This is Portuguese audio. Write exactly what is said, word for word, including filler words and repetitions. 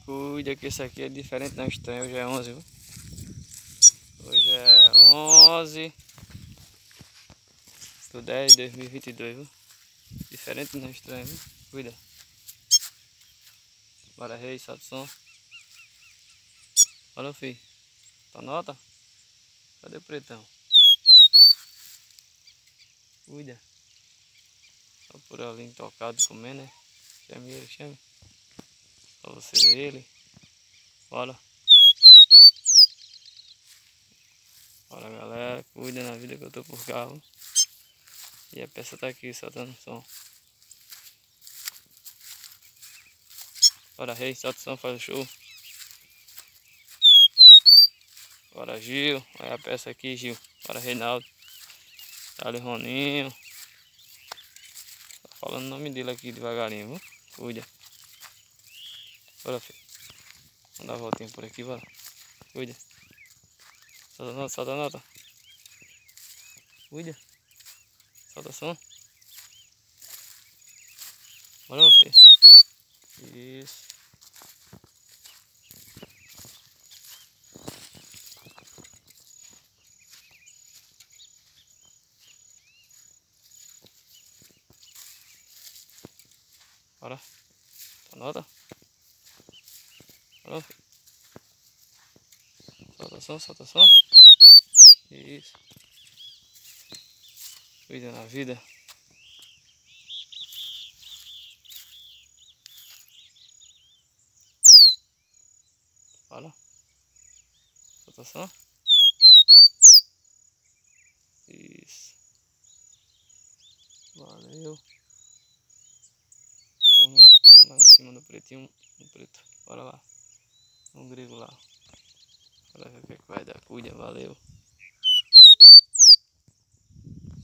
Cuida que esse aqui é diferente não estranho. Hoje é onze, viu? Hoje é onze do dez de dois mil e vinte e dois, viu? Diferente não estranho, viu? Cuida. Bora, rei, solta o som. Olha, filho. Tá nota? Cadê o pretão? Cuida. Tá por ali intocado comendo, né? Chame ele, chame. Pra você ver ele. Bora. Bora, galera. Cuida na vida que eu tô por carro. E a peça tá aqui soltando som. Bora, rei, solta o som, faz o show. Bora, Gil. Olha a peça aqui, Gil. Bora, Reinaldo. Ali, Roninho. Tá falando o nome dele aqui devagarinho, viu? Cuida. Bora, filho. Vamos dar uma voltinha por aqui, bora. Cuida. Solta a nota, solta a nota. Cuida. Solta o som. Bora, meu filho. Isso. Bora. Anota. Bora, filho. Solta o som, solta o som. Isso. Cuida na vida. Bora. Solta o som. Isso. Valeu. Vamos lá em cima do pretinho, no preto. Bora lá. Um grego lá. Bora ver o que é que vai dar. Cuida, valeu.